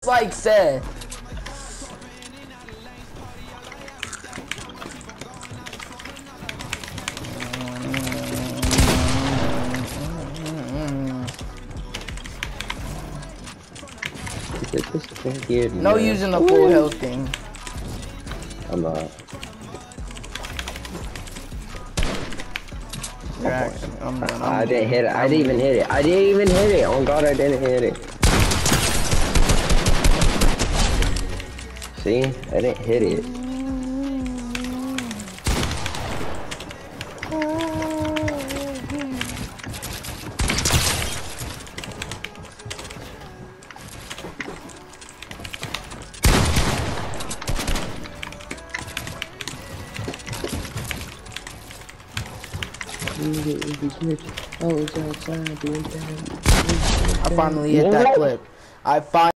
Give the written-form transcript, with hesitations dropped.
like said. No using the full health thing. I'm not. I didn't hit it. I didn't even hit it. I didn't even hit it. Oh god, I didn't hit it. See? I didn't hit it. I finally hit that clip.